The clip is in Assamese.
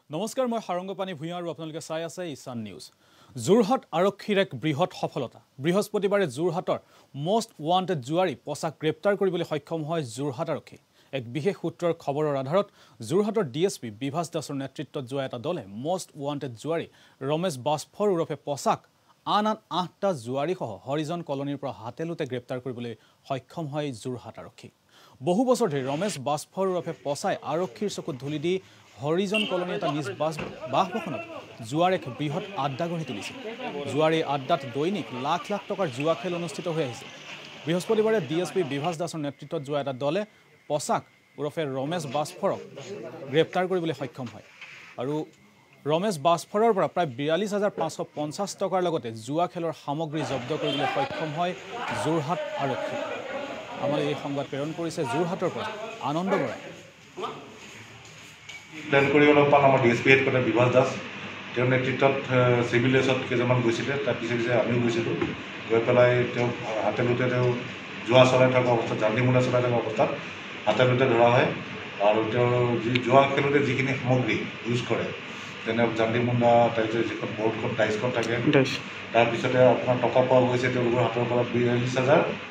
নমস্কাৰ মই হাৰংগপানী ভূঞা আৰু আপোনালোকে চাই আছে ইছান নিউজ। যোৰহাট আৰক্ষীৰ এক বৃহৎ সফলতা। বৃহস্পতিবাৰে যোৰহাটৰ মষ্ট ৱান্টেড জুৱাৰী পছাক গ্ৰেপ্তাৰ কৰিবলৈ সক্ষম হয় যোৰহাট আৰক্ষী। এক বিশেষ সূত্ৰৰ খবৰৰ আধাৰত যোৰহাটৰ ডিএছপি বিভাস দাসৰ নেতৃত্বত যোৱা এটা দলে মষ্ট ৱান্টেড জুৱাৰী ৰমেশ বাস্ফৰ ওৰফে পছাক আন 8টা জুৱাৰীসহ হৰিজন কলনীৰ পৰা হাতেলোতে গ্ৰেপ্তাৰ কৰিবলৈ সক্ষম হয় যোৰহাট আৰক্ষী। বহু বছৰ ধৰি ৰমেশ বাস্ফৰ ওৰফে পছাই আৰক্ষীৰ চকুত ধুলি দি হৰিজন কলনী এটা নিজ বাসভৱনত জুৱাৰ এক বৃহৎ আড্ডা গঢ়ি তুলিছিল। জুৱাৰ এই আড্ডাত দৈনিক লাখ লাখ টকাৰ জুৱা খেল অনুষ্ঠিত হৈ আহিছিল। বৃহস্পতিবাৰে ডিএছপি বিভাস দাসৰ নেতৃত্বত যোৱা এটা দলে পছাক ওৰফে ৰমেশ বাস্ফৰক গ্ৰেপ্তাৰ কৰিবলৈ সক্ষম হয় আৰু ৰমেশ বাস্ফৰৰ পৰা প্ৰায় ৪২,৫৫০ টকাৰ লগতে জুৱা খেলৰ সামগ্ৰী জব্দ কৰিবলৈ সক্ষম হয় যোৰহাট আৰক্ষী। আমাৰ এই সংবাদ প্ৰেৰণ কৰিছে যোৰহাটৰ পৰা আনন্দ বৰাই। প্লেন কৰি অলপমান আমাৰ ডিএছপি হেডকোৱাৰ্টাৰ বিভাস দাস তেওঁৰ নেতৃত্বত চিভিল ড্ৰেছত কেইজনমান গৈছিলে। তাৰ পিছে পিছে আমিও গৈছিলোঁ। গৈ পেলাই তেওঁক হাতেলোতে তেওঁ জুৱা চলাই থকা অৱস্থাত জান্দিমুণ্ডা চলাই থকা অৱস্থাত হাতেলোতে ধৰা হয় আৰু তেওঁ যি জুৱা খেলোতে যিখিনি সামগ্ৰী ইউজ কৰে যেনে জান্দিমুণ্ডা তাৰপিছত যিখন বৰ্ডখন ডাইচখন থাকে তাৰপিছতে আপোনাৰ টকা পোৱা গৈছে তেওঁলোকৰ হাতৰ পৰা ৪২,০০০